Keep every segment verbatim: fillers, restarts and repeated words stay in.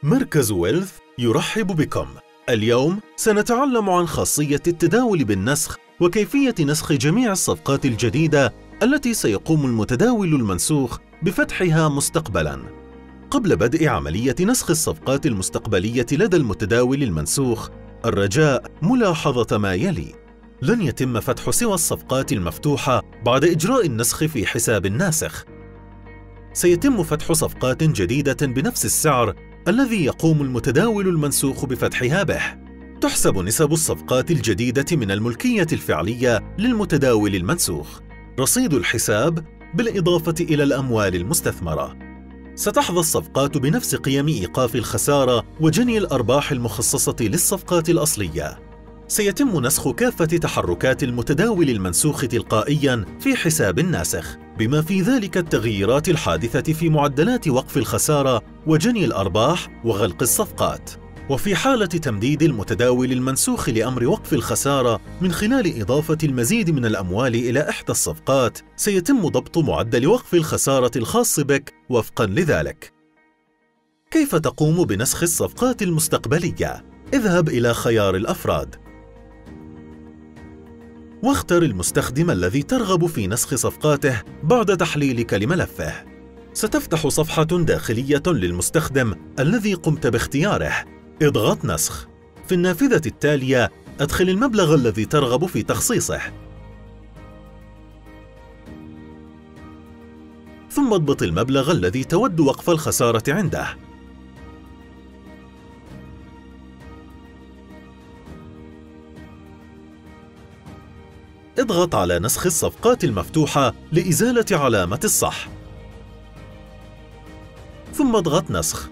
مركز ويلث يرحب بكم. اليوم سنتعلم عن خاصية التداول بالنسخ وكيفية نسخ جميع الصفقات الجديدة التي سيقوم المتداول المنسوخ بفتحها مستقبلاً. قبل بدء عملية نسخ الصفقات المستقبلية لدى المتداول المنسوخ، الرجاء ملاحظة ما يلي: لن يتم فتح سوى الصفقات المفتوحة بعد إجراء النسخ في حساب الناسخ. سيتم فتح صفقات جديدة بنفس السعر الذي يقوم المتداول المنسوخ بفتحها به. تحسب نسب الصفقات الجديدة من الملكية الفعلية للمتداول المنسوخ، رصيد الحساب بالإضافة إلى الأموال المستثمرة. ستحظى الصفقات بنفس قيم إيقاف الخسارة وجني الأرباح المخصصة للصفقات الأصلية. سيتم نسخ كافة تحركات المتداول المنسوخ تلقائياً في حساب الناسخ، بما في ذلك التغييرات الحادثة في معدلات وقف الخسارة وجني الأرباح وغلق الصفقات. وفي حالة تمديد المتداول المنسوخ لأمر وقف الخسارة من خلال إضافة المزيد من الأموال إلى إحدى الصفقات، سيتم ضبط معدل وقف الخسارة الخاص بك وفقاً لذلك. كيف تقوم بنسخ الصفقات المستقبلية؟ اذهب إلى خيار الأفراد، واختر المستخدم الذي ترغب في نسخ صفقاته بعد تحليلك لملفه. ستفتح صفحة داخلية للمستخدم الذي قمت باختياره. اضغط نسخ. في النافذة التالية أدخل المبلغ الذي ترغب في تخصيصه، ثم اضبط المبلغ الذي تود وقف الخسارة عنده. اضغط على نسخ الصفقات المفتوحة لإزالة علامة الصح، ثم اضغط نسخ.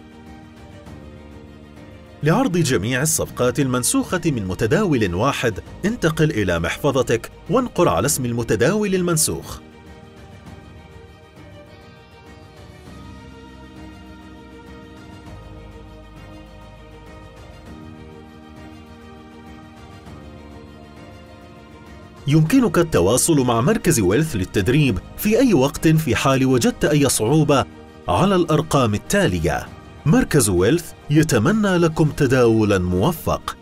لعرض جميع الصفقات المنسوخة من متداول واحد، انتقل إلى محفظتك وانقر على اسم المتداول المنسوخ. يمكنك التواصل مع مركز ويلث للتدريب في أي وقت في حال وجدت أي صعوبة على الأرقام التالية. مركز ويلث يتمنى لكم تداولاً موفق.